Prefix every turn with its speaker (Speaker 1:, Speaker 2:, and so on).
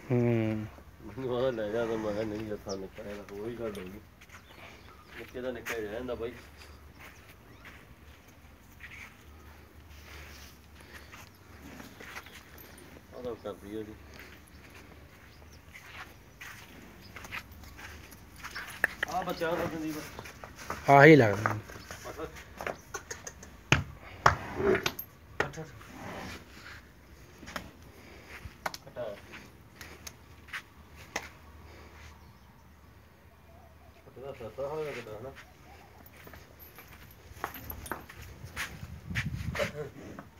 Speaker 1: ਮੈਨੂੰ ਲੈ ਜਾ ਤਾਂ ਮੈਂ ਕਿਹਾ ਨਹੀਂ ਜੱਥਾ ਨਿੱਕਾ ਇਹਦਾ ਉਹੀ ਗੱਲ ਹੋਈ ਨਿੱਕੇ ਦਾ ਨਿੱਕਾ ਹੀ ਰਹਿੰਦਾ ਬਾਈ ਉਹਦਾ ਕਰਦੀ ਉਹਦੀ ਆ ਬੱਚਾ ਦਾ ਸੰਦੀਪ
Speaker 2: ਆਹੀ ਲੱਗਦਾ
Speaker 1: ਸਸਤਾ ਹੋਇਆ ਕਿਤਾ ਹਨਾ